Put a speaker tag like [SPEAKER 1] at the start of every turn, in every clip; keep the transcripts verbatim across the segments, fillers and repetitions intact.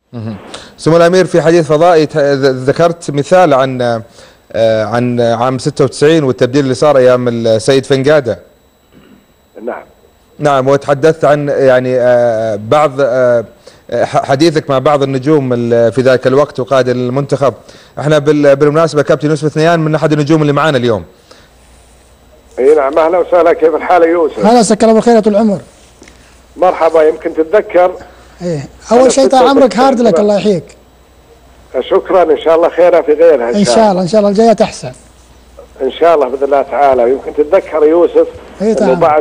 [SPEAKER 1] سمو الأمير، في حديث فضائي ذكرت مثال عن عن عام ستة وتسعين والتبديل اللي صار أيام السيد فنقادة.
[SPEAKER 2] نعم
[SPEAKER 1] نعم، وتحدثت عن يعني بعض حديثك مع بعض النجوم في ذاك الوقت وقائد المنتخب. احنا بالمناسبة كابتن يوسف ثنيان من أحد النجوم اللي معانا اليوم.
[SPEAKER 2] اي نعم، اهلا وسهلا. كيف الحال يا يوسف؟
[SPEAKER 3] هلا، مساك الله بالخير طول العمر.
[SPEAKER 2] مرحبا. يمكن تتذكر
[SPEAKER 3] ايه اول شيء طال عمرك هارد لك، الله يحييك.
[SPEAKER 2] شكرا، ان شاء الله خيرها في غيرها
[SPEAKER 3] ان شاء الله. ان شاء الله الجايه احسن
[SPEAKER 2] ان شاء الله باذن الله تعالى. يمكن تتذكر يوسف انه بعد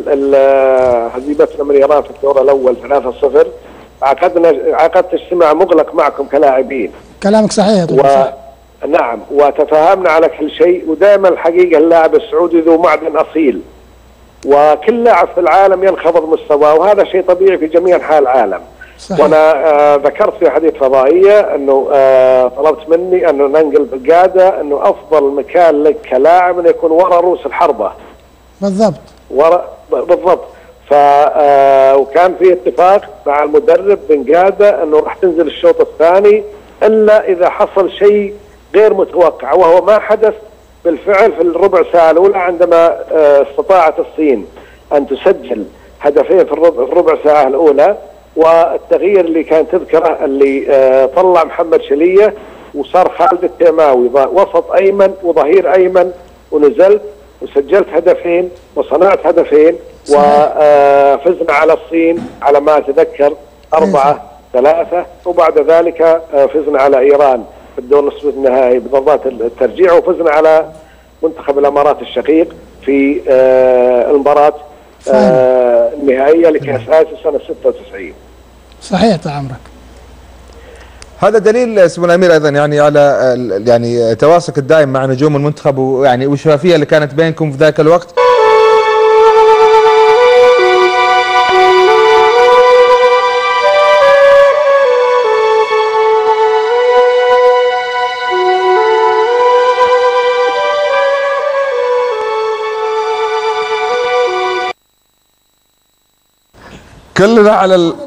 [SPEAKER 2] هزيمتنا من ايران في الدور الاول ثلاثة صفر عقدنا عقدت اجتماع مغلق معكم كلاعبين.
[SPEAKER 3] كلامك صحيح
[SPEAKER 2] و... صح. نعم، وتفاهمنا على كل شيء. ودائما الحقيقه اللاعب السعودي ذو معدن اصيل، وكل لاعب في العالم ينخفض مستواه، وهذا شيء طبيعي في جميع انحاء العالم. صحيح. وانا آه ذكرت في حديث فضائيه انه آه طلبت مني انه ننقل بالقاده انه افضل مكان لك كلاعب انه يكون وراء رؤوس الحربه.
[SPEAKER 3] بالضبط.
[SPEAKER 2] وراء بالضبط. ف آه وكان في اتفاق مع المدرب بن قاده انه راح تنزل الشوط الثاني الا اذا حصل شيء غير متوقع، وهو ما حدث بالفعل في الربع ساعه الاولى عندما آه استطاعت الصين ان تسجل هدفين في الربع, في الربع ساعه الاولى. والتغيير اللي كان تذكره اللي آه طلع محمد شليه وصار خالد التيماوي وسط ايمن وظهير ايمن، ونزلت وسجلت هدفين وصنعت هدفين وفزنا على الصين على ما اتذكر أربعة ثلاثة، وبعد ذلك آه فزنا على ايران في الدور نصف النهائي بضربات الترجيع، وفزنا على منتخب الامارات الشقيق في آه المباراه آه النهائيه لكاس اسيا سنه ستة وتسعين.
[SPEAKER 3] صحيح طال عمرك.
[SPEAKER 1] هذا دليل سمو الامير ايضا يعني على يعني تواصلك الدائم مع نجوم المنتخب، ويعني والشفافيه اللي كانت بينكم في ذاك الوقت. كلنا على ال...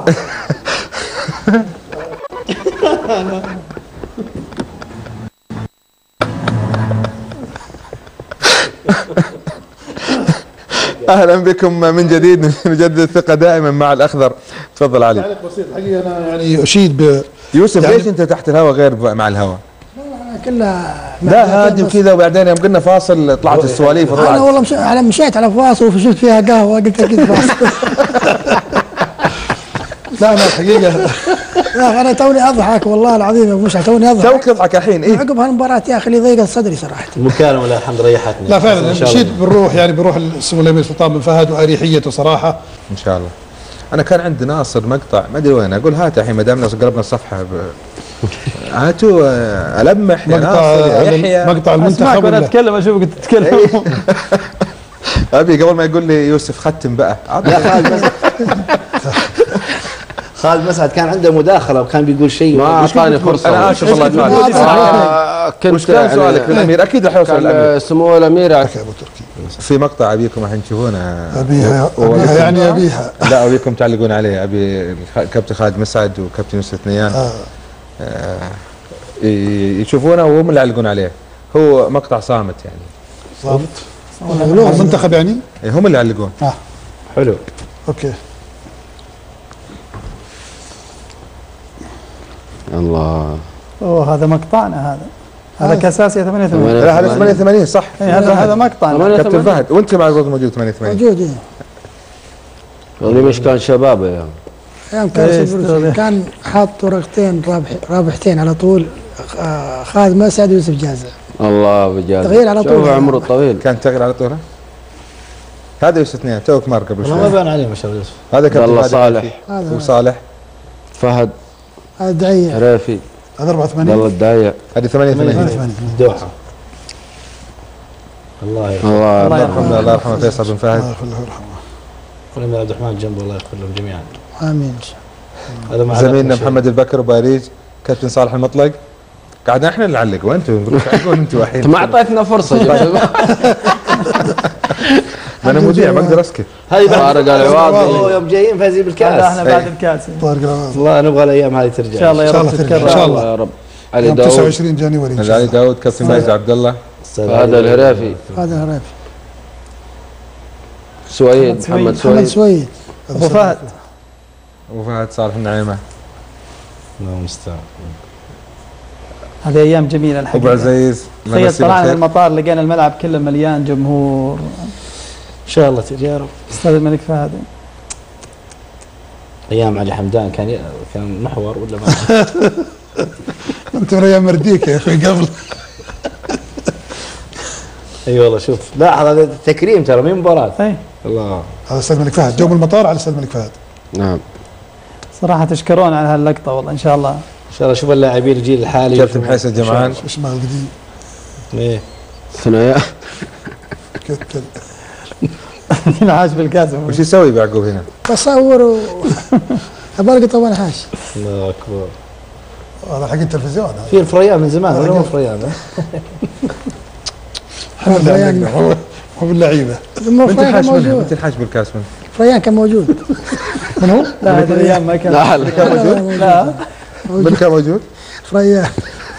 [SPEAKER 1] اهلا بكم من جديد، نجدد الثقه دائما مع الاخضر. تفضل علي.
[SPEAKER 4] تعليق بسيط الحقيقه، انا يعني اشيد ب
[SPEAKER 1] يوسف يعني ليش انت تحت الهواء غير مع الهواء؟
[SPEAKER 3] كلها
[SPEAKER 1] لا هادي وكذا، وبعدين يوم قلنا فاصل طلعت السواليف.
[SPEAKER 3] انا والله مش... على مشيت على فاصل وشفت فيها قهوه قلت اكيد فاصل.
[SPEAKER 4] لا انا الحقيقه
[SPEAKER 3] يا انا توني اضحك والله العظيم يا ابو مشعل، توني اضحك.
[SPEAKER 1] توك تضحك الحين. ايه
[SPEAKER 3] عقب هالمباراه يا اخي اللي ضيقت صدري صراحه.
[SPEAKER 5] المكالمه لا الحمد ريحتني.
[SPEAKER 4] لا فعلا مشيت بالروح، يعني بروح سمو الامير سلطان بن فهد واريحيته صراحه
[SPEAKER 1] ان شاء الله. انا كان عندي ناصر مقطع ما ادري وين، اقول هات الحين ما دام قلبنا الصفحه ب... هاتوا المح يا ناصر يا يحيى.
[SPEAKER 4] مقطع المنتخب
[SPEAKER 5] وانا اتكلم اشوفك تتكلم.
[SPEAKER 1] ابي قبل ما يقول لي يوسف ختم بقى.
[SPEAKER 5] لا خالد مسعد خالد مسعد كان عنده مداخله وكان بيقول شيء ما اعطاني فرصه.
[SPEAKER 1] انا اسف والله كنت. وش كان سؤالك للامير؟ اكيد راح يوصل الامير.
[SPEAKER 5] سمو الامير
[SPEAKER 1] في مقطع ابيكم الحين تشوفونه.
[SPEAKER 4] ابيها ابيها يعني ابيها
[SPEAKER 1] لا ابيكم تعلقون عليه. ابي كابتن خالد مسعد وكابتن يوسف ثنيان آه. آه يشوفونه وهم اللي يعلقون عليه. هو مقطع صامت يعني.
[SPEAKER 4] صامت؟ المنتخب يعني؟
[SPEAKER 1] هم اللي يعلقون.
[SPEAKER 4] اه
[SPEAKER 1] حلو.
[SPEAKER 4] اوكي.
[SPEAKER 5] الله.
[SPEAKER 6] اوه هذا مقطعنا هذا. هذا كاس اسيا ثمانية وثمانين.
[SPEAKER 1] لا هذا ثمانية وثمانين صح.
[SPEAKER 6] هذا هذا مقطعنا.
[SPEAKER 1] كابتن فهد وانت بعد برضه موجود ثمانية وثمانين.
[SPEAKER 3] موجود ايه.
[SPEAKER 5] والله مش كان شباب يا
[SPEAKER 3] ايام كان كان حاط ورقتين رابح رابحتين على طول، خالد مسعد ويوسف جازع.
[SPEAKER 5] الله بجازع.
[SPEAKER 3] تغيير على طول.
[SPEAKER 5] عمره طويل.
[SPEAKER 1] كان تغيير على طول. هذا يوسف اثنين توك مار قبل شوي.
[SPEAKER 5] ما بان عليه ما شاء الله يوسف.
[SPEAKER 1] هذا كابتن
[SPEAKER 5] والله صالح
[SPEAKER 1] وصالح
[SPEAKER 5] فهد
[SPEAKER 3] هذا دعية
[SPEAKER 5] رافي
[SPEAKER 4] هذا أربعة وثمانين
[SPEAKER 5] والله الداية.
[SPEAKER 1] هذه ثمانية وثمانين
[SPEAKER 5] الدوحة. الله يرحمه.
[SPEAKER 1] الله يرحمه. الله يرحمه فيصل بن فهد.
[SPEAKER 4] الله يرحمه.
[SPEAKER 5] كل عبد الرحمن جنبه الله يغفر لهم جميعا.
[SPEAKER 3] امين.
[SPEAKER 5] هذا
[SPEAKER 1] زميلنا محمد البكر وباريج، كابتن صالح المطلق. قاعدين احنا نعلق وانتم نروح تعلقون انتم الحين.
[SPEAKER 5] ما اعطيتنا فرصة.
[SPEAKER 1] ما انا مذيع ما اقدر اسكت.
[SPEAKER 5] هذه
[SPEAKER 7] طارق العواضي
[SPEAKER 5] يوم جايين فايزين بالكاس.
[SPEAKER 6] احنا بعد الكاس.
[SPEAKER 4] طارق العواضي.
[SPEAKER 5] والله نبغى الايام هذه ترجع.
[SPEAKER 6] ان شاء الله يا رب تتكرر.
[SPEAKER 4] ان شاء الله
[SPEAKER 7] يا رب. علي
[SPEAKER 4] يوم
[SPEAKER 7] داود
[SPEAKER 4] تسعة وعشرين جانيوري.
[SPEAKER 1] علي داود، كابتن فايز عبد الله،
[SPEAKER 7] هذا الهرافي،
[SPEAKER 3] هذا هرافي،
[SPEAKER 7] سويد، محمد
[SPEAKER 3] محمد
[SPEAKER 7] سويد،
[SPEAKER 3] سويد،
[SPEAKER 6] ابو فهد،
[SPEAKER 1] ابو فهد صالح النعيمه،
[SPEAKER 5] الله المستعان.
[SPEAKER 6] هذه ايام جميله
[SPEAKER 1] ابو
[SPEAKER 6] الحقيقه.
[SPEAKER 1] عزيز.
[SPEAKER 6] تخيل طلعنا من المطار لقينا الملعب كله مليان جمهور.
[SPEAKER 5] ان شاء الله تجي يا رب.
[SPEAKER 6] استاذ الملك فهد.
[SPEAKER 5] ايام علي حمدان كان ي... كان محور ولا ما؟
[SPEAKER 4] انت من ايام مرديك يا اخي قبل.
[SPEAKER 5] اي والله شوف لاحظ هذا تكريم ترى مين مباراه.
[SPEAKER 6] اي
[SPEAKER 5] الله.
[SPEAKER 4] هذا استاذ الملك فهد، جو من المطار على استاذ الملك فهد.
[SPEAKER 7] نعم.
[SPEAKER 6] صراحه تشكرون على هاللقطه والله. ان شاء الله
[SPEAKER 5] ان شاء الله شوف اللاعبين الجيل الحالي.
[SPEAKER 1] كابتن حسن جمعان.
[SPEAKER 4] شو اسمه القديم؟
[SPEAKER 5] ايه
[SPEAKER 7] ثنائي.
[SPEAKER 4] كتل.
[SPEAKER 6] ينعاش بالكاس.
[SPEAKER 1] وش يسوي بيعقوب هنا؟
[SPEAKER 3] بصور و ابغى طبعا حاش.
[SPEAKER 5] الله اكبر.
[SPEAKER 4] هذا حق التلفزيون.
[SPEAKER 5] في الفريان من زمان ولا مو فريان؟
[SPEAKER 3] فريان
[SPEAKER 4] هو هو باللعيبه.
[SPEAKER 1] متى الحاش منها؟ متى الحاش بالكاس منها؟
[SPEAKER 3] فريان كان موجود.
[SPEAKER 4] من هو؟
[SPEAKER 6] لا هذه الايام ما كان.
[SPEAKER 7] لا لا
[SPEAKER 1] كان موجود؟
[SPEAKER 6] لا
[SPEAKER 1] من كان موجود؟
[SPEAKER 3] فريان.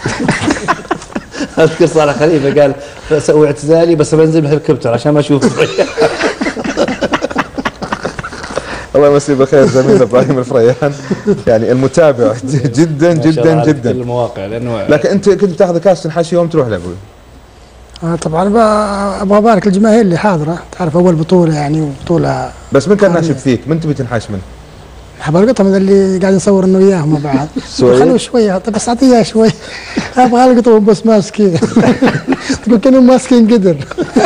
[SPEAKER 5] اذكر صالح خليفه قال بسوي اعتزالي بس بنزل بالهليكوبتر عشان ما اشوف الفريان.
[SPEAKER 1] الله يمسيه بالخير زميلنا ابراهيم الفريان، يعني المتابع جدا جدا جدا.
[SPEAKER 5] كل المواقع لانه
[SPEAKER 1] لكن انت كنت تاخذ كاس تنحش يوم تروح لابوي.
[SPEAKER 3] آه طبعا ابغى ابارك الجماهير اللي حاضره، تعرف اول بطوله يعني وبطوله.
[SPEAKER 1] بس من كان ناشب فيك؟ من تبي تنحش منه؟
[SPEAKER 3] حبلقطها من اللي قاعد نصور انه وياهم مع بعض. خلوه شويه طيب بس اعطيها شوي. ابغى القطهم بس ماسكين. تقول كانوا ماسكين قدر.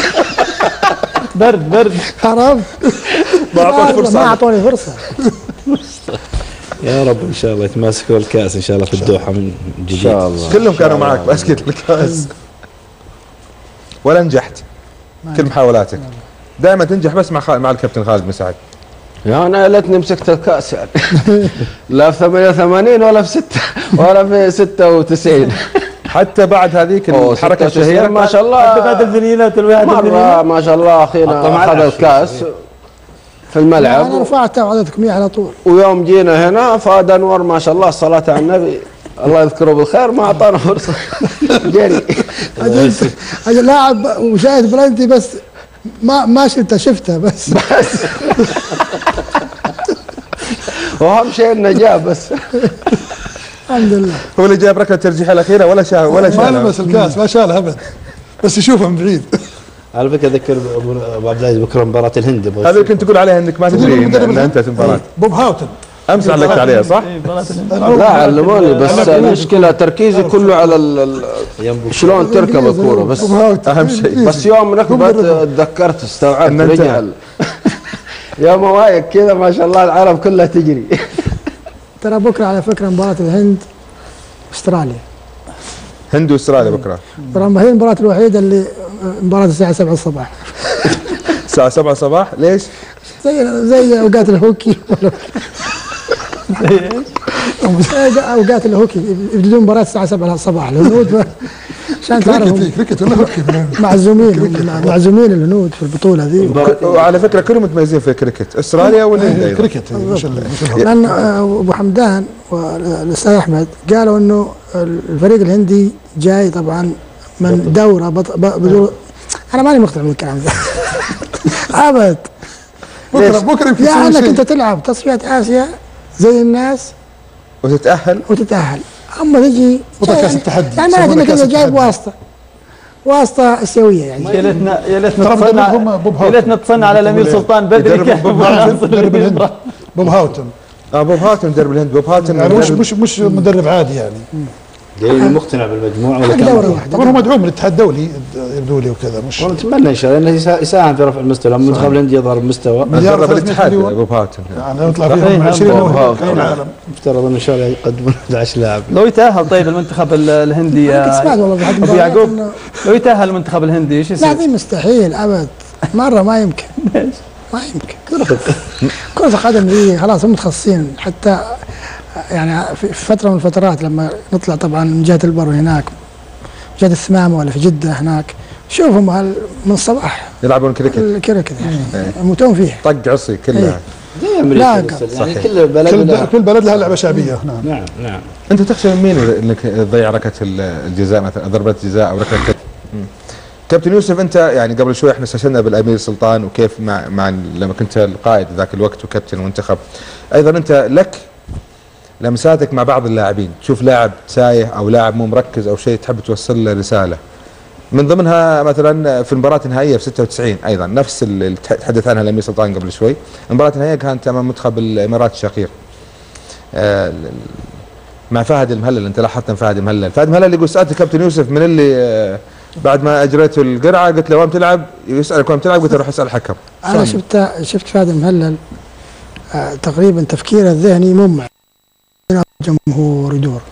[SPEAKER 6] برد برد.
[SPEAKER 3] عرفت؟
[SPEAKER 1] ما اعطوك فرصه.
[SPEAKER 3] ما اعطوني فرصه.
[SPEAKER 5] يا رب ان شاء الله يتماسكوا الكاس ان شاء الله في الدوحه من جديد. ان شاء الله
[SPEAKER 1] كلهم كانوا معك باسكت الكاس ولا نجحت كل محاولاتك. دائما تنجح بس مع خال... مع الكابتن خالد بن سعد.
[SPEAKER 7] يا انا ليتني مسكت الكاس يعني. لا في ثمانية وثمانين ولا في ستة ولا في ستة وتسعين.
[SPEAKER 1] حتى بعد هذيك الحركه الشهيره
[SPEAKER 7] ما شاء الله.
[SPEAKER 6] حتى بعد الفنيلات الواحد
[SPEAKER 7] مره ما شاء الله اخينا اخذ الكاس في الملعب.
[SPEAKER 3] انا رفعتها وعطيتكم اياه على طول.
[SPEAKER 7] ويوم جينا هنا فهد انور ما شاء الله الصلاه على النبي الله يذكره بالخير ما اعطانا فرصه. جري.
[SPEAKER 3] اجل لاعب وشاهد بلنتي بس ما ما شفته شفته بس.
[SPEAKER 7] بس واهم شيء انه جاب بس.
[SPEAKER 3] الحمد لله.
[SPEAKER 1] هو اللي جاب ركله الترجيح الاخيره ولا شاء ولا
[SPEAKER 4] ما
[SPEAKER 1] شاء
[SPEAKER 4] لمس الكاس ما شالها ابد بس يشوفها من بعيد.
[SPEAKER 5] على فكره اذكر ابو عبد العزيز بكره مباراه الهند.
[SPEAKER 1] هذا اللي كنت تقول عليها انك ما تدري ان ان انت مباراه.
[SPEAKER 4] بوب هاوتن
[SPEAKER 1] امس علقت عليها صح؟
[SPEAKER 7] لا علموني بس المشكله تركيزي كله على ال- ال- شلون تركب الكوره بس
[SPEAKER 1] اهم شيء.
[SPEAKER 7] بس يوم ركبت تذكرت استوعبت
[SPEAKER 1] إن أنت-
[SPEAKER 7] رجع يوم وايق كذا ما شاء الله العالم كلها تجري.
[SPEAKER 3] ترى بكره على فكره مباراه الهند استراليا.
[SPEAKER 1] هند واستراليا بكره
[SPEAKER 3] ترى هي المباراه الوحيده اللي مباراه الساعه سبعة الصباح.
[SPEAKER 1] الساعه سبعة صباح. ليش؟
[SPEAKER 3] زي زي اوقات الهوكي. اوقات الهوكي يبدون مباراه الساعه سبعة الصباح الهنود عشان تعرفوا
[SPEAKER 4] كريكت كريكت ولا هوكي
[SPEAKER 3] معزومين معزومين الهنود في البطوله ذي.
[SPEAKER 1] وعلى فكره كلهم متميزين في الكريكت استراليا والهند أيضاً.
[SPEAKER 4] كريكت مش ال- مش الهوكي.
[SPEAKER 3] لان ابو حمدان والاستاذ احمد قالوا انه الفريق الهندي جاي طبعا من دوره بط... بدور. انا ماني مقتنع بالكلام ده. ابد.
[SPEAKER 4] بكره بكره يمكن
[SPEAKER 3] يا
[SPEAKER 4] يسوي
[SPEAKER 3] انك
[SPEAKER 4] شيء.
[SPEAKER 3] انت تلعب تصفيات اسيا زي الناس
[SPEAKER 1] وتتاهل.
[SPEAKER 3] وتتاهل، اما تجي
[SPEAKER 4] بطل كاس التحدي.
[SPEAKER 3] يعني ما
[SPEAKER 4] يسمونه
[SPEAKER 3] انك
[SPEAKER 4] كاس
[SPEAKER 3] انت جايب
[SPEAKER 4] التحدي.
[SPEAKER 3] واسطه واسطه اسيويه يعني.
[SPEAKER 6] يا ليتنا يا ليتنا
[SPEAKER 4] ترى
[SPEAKER 6] اتصلنا
[SPEAKER 4] مدربهم بوب
[SPEAKER 6] يا
[SPEAKER 4] هاوتن.
[SPEAKER 6] ليتنا اتصلنا على الامير سلطان بدري
[SPEAKER 1] يدرب
[SPEAKER 6] كان
[SPEAKER 1] بوب
[SPEAKER 6] عناصر
[SPEAKER 4] مدرب الهند
[SPEAKER 6] الفريق.
[SPEAKER 4] بوب هاوتن
[SPEAKER 1] اه بوب هاتن مدرب الهند. بوب هاتن
[SPEAKER 4] يعني مش
[SPEAKER 1] مدرب-
[SPEAKER 4] مش مش مدرب عادي يعني.
[SPEAKER 5] جاي مقتنع بالمجموعه ولا
[SPEAKER 3] دوره
[SPEAKER 5] كان؟
[SPEAKER 3] واحده.
[SPEAKER 4] طبعا هو مدعوم من الاتحاد الدولي يبدو لي وكذا مش
[SPEAKER 5] والله نتمنى ان شاء الله انه يسا- يساهم في رفع المستوى لما المنتخب الهندي يظهر بمستوى.
[SPEAKER 4] مليار
[SPEAKER 1] درب
[SPEAKER 4] وثلاثمية
[SPEAKER 1] الاتحاد
[SPEAKER 4] مليون.
[SPEAKER 1] بوب هاتن.
[SPEAKER 4] يعني يطلع
[SPEAKER 6] صحيح.
[SPEAKER 4] فيهم عشرين
[SPEAKER 7] بوب
[SPEAKER 4] أول
[SPEAKER 7] هاوتن.
[SPEAKER 4] كأس العالم.
[SPEAKER 5] مفترض ان شاء الله يقدمون أحد عشر لاعب.
[SPEAKER 6] لو يتاهل طيب المنتخب ال- الهندي
[SPEAKER 3] كنت
[SPEAKER 6] يا
[SPEAKER 3] سمعت والله بحد
[SPEAKER 6] ابو
[SPEAKER 3] المباراة
[SPEAKER 6] يعقوب
[SPEAKER 3] إنه-
[SPEAKER 6] لو يتاهل المنتخب الهندي ايش
[SPEAKER 3] لا
[SPEAKER 6] يصير؟
[SPEAKER 3] دي مستحيل ابد. مره ما يمكن. ما يمكن. كرة القدم دي خلاص هم متخصصين حتى يعني في فتره من الفترات لما نطلع طبعا من جهه البر هناك جهه الثمامه ولا في جده هناك شوفهم هال من الصباح
[SPEAKER 1] يلعبون كريكت
[SPEAKER 3] كذا كذا يعني يموتون فيه.
[SPEAKER 1] طق عصي كلها.
[SPEAKER 5] زي امريكا بس يعني كل بلد
[SPEAKER 4] كل,
[SPEAKER 5] لها-
[SPEAKER 4] كل بلد لها لعبه شعبيه. نعم.
[SPEAKER 5] نعم نعم.
[SPEAKER 1] انت تخشى من مين انك تضيع ركله الجزاء مثلا، ضربه جزاء او ركله كتف؟ مم. كابتن يوسف، انت يعني قبل شوي احنا استشهدنا بالامير سلطان وكيف مع مع لما كنت القائد ذاك الوقت وكابتن المنتخب، ايضا انت لك لمساتك مع بعض اللاعبين، تشوف لاعب سايح او لاعب مو مركز او شيء تحب توصل له رساله. من ضمنها مثلا في المباراه النهائيه في ستة وتسعين ايضا نفس اللي تحدث عنها الامير سلطان قبل شوي، المباراه النهائيه كانت امام منتخب الامارات الشقيق. آه مع فهد المهلل، انت لاحظت فهد المهلل، فهد المهلل يقول سالت كابتن يوسف من اللي آه بعد ما اجريته القرعه قلت له وين تلعب؟ يسالك وين تلعب؟ قلت له روح اسال الحكم.
[SPEAKER 3] انا شفت شفت فهد المهلل آه تقريبا تفكيره الذهني ممع جمهور يدور،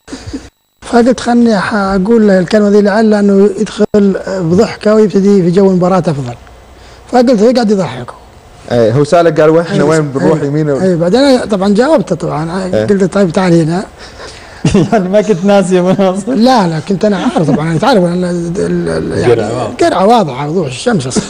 [SPEAKER 3] فقلت خلني اقول له الكلمه ذي لعل انه يدخل بضحكه ويبتدي في جو المباراه افضل، فقلت يقعد يضحكه.
[SPEAKER 1] ايه هو سالك قال وين احنا وين بنروح يمين و...
[SPEAKER 3] اي بعدين طبعا جاوبته طبعا
[SPEAKER 1] ايه.
[SPEAKER 3] قلت له طيب تعال هنا.
[SPEAKER 6] يعني ما كنت ناسي مناصر.
[SPEAKER 3] لا لا كنت انا عارف طبعا، انت عارف يعني القرعه واضحه وضوح الشمس اصلا.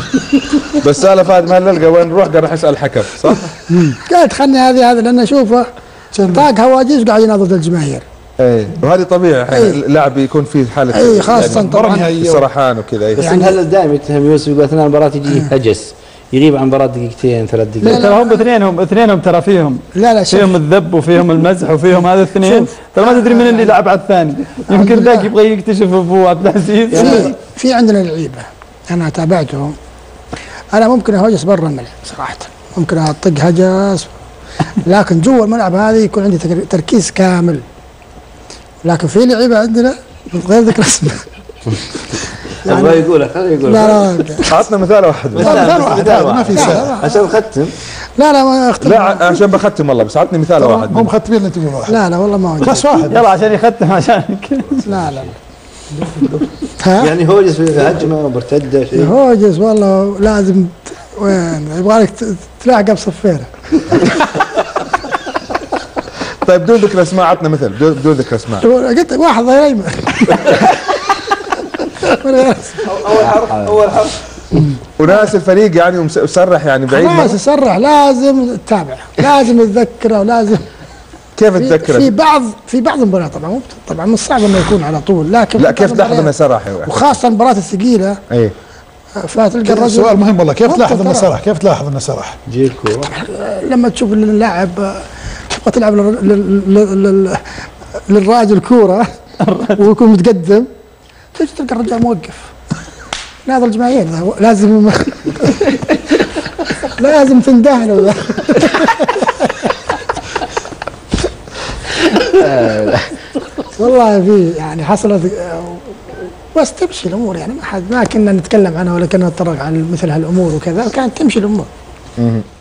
[SPEAKER 1] بس سال فهد مهلل قال وين نروح؟ قال راح اسال الحكم صح؟
[SPEAKER 3] قالت خلني هذه هذا لان اشوفه طاق هواجيس وقاعد يناظر الجماهير.
[SPEAKER 1] ايه وهذه طبيعي الحين
[SPEAKER 3] ايه.
[SPEAKER 1] اللاعب يكون فيه حاله
[SPEAKER 3] اي خاصه
[SPEAKER 1] يعني
[SPEAKER 3] طبعا
[SPEAKER 1] سرحان وكذا. ايه.
[SPEAKER 5] بس
[SPEAKER 3] يعني-
[SPEAKER 5] المهلل دائما يتهم يوسف، يقول اثناء المباراه يجي هجس، يغيب عن المباراه دقيقتين ثلاث
[SPEAKER 3] لا،
[SPEAKER 5] دقائق.
[SPEAKER 6] ترى هم اثنينهم اثنينهم ترى فيهم
[SPEAKER 3] لا لا شوف
[SPEAKER 6] فيهم الذب وفيهم المزح وفيهم هذا الاثنين، ترى ما تدري من اللي لعب على الثاني، يمكن ذاك يبغى يكتشف ابو عبد العزيز.
[SPEAKER 3] في في عندنا لعيبه انا تابعتهم، انا ممكن اهوجس برا الملعب صراحه، ممكن اطق هجس، لكن جوا الملعب هذه يكون عندي تر- تركيز كامل. لكن في لعيبه عندنا غير ذكر اسمه.
[SPEAKER 5] ابغى يقولها خليه يقولها.
[SPEAKER 3] لا لا
[SPEAKER 1] عطنا مثال واحد بس.
[SPEAKER 5] مثال
[SPEAKER 4] مثال
[SPEAKER 5] واحد،
[SPEAKER 4] واحد،
[SPEAKER 5] مثال
[SPEAKER 4] ما في
[SPEAKER 5] واحد.
[SPEAKER 4] سؤال.
[SPEAKER 5] عشان نختم.
[SPEAKER 3] لا لا ما اختم.
[SPEAKER 1] لا عشان بختم والله، بس عطني مثال واحد.
[SPEAKER 4] هم مختمين انت تقول واحد.
[SPEAKER 3] لا لا والله ما وجد.
[SPEAKER 4] بس واحد.
[SPEAKER 6] يلا عشان يختم عشانك.
[SPEAKER 3] لا لا ها
[SPEAKER 5] يعني هوجس في هجمه مرتده شيء.
[SPEAKER 3] هوجس والله لازم ت- وين يبغالك ت- تلاعب بصفيره.
[SPEAKER 1] طيب بدون ذكر اسماء عطنا مثل بدون بدون ذكر اسماء.
[SPEAKER 3] قلت واحد ضيع ايمن.
[SPEAKER 5] اول حرف اول حرف.
[SPEAKER 1] وناس الفريق يعني ومس- وسرح يعني بعيد
[SPEAKER 3] خلاص
[SPEAKER 1] ما-
[SPEAKER 3] يسرح لازم تتابع، لازم يتذكره ولازم
[SPEAKER 1] كيف
[SPEAKER 3] في, في
[SPEAKER 1] تذكره؟
[SPEAKER 3] بعض في بعض المباريات طبعا مو طبعا من الصعب انه يكون على طول، لكن
[SPEAKER 1] لا
[SPEAKER 3] في
[SPEAKER 1] كيف
[SPEAKER 3] بعض
[SPEAKER 1] تلاحظ انه
[SPEAKER 3] المباريات،
[SPEAKER 1] سرح يا واحد؟
[SPEAKER 3] وخاصه المباريات الثقيله
[SPEAKER 1] ايه
[SPEAKER 3] فتلقى الرجل
[SPEAKER 4] سؤال مهم والله، كيف
[SPEAKER 3] ممكن
[SPEAKER 4] تلاحظ انه
[SPEAKER 3] ترى.
[SPEAKER 4] سرح؟ كيف تلاحظ انه سرح؟
[SPEAKER 5] جي الكوره.
[SPEAKER 3] لما تشوف اللاعب تبغى تلعب لل- لل- لل- لل- للراجل كوره ويكون متقدم، تجي تلقى الرجال موقف. ناظر الجماهير لازم لازم تنده له. والله في يعني حصلت بس تمشي الامور، يعني ما حد ما كنا نتكلم عنها ولا كنا نتطرق على مثل هالامور وكذا، كانت تمشي الامور.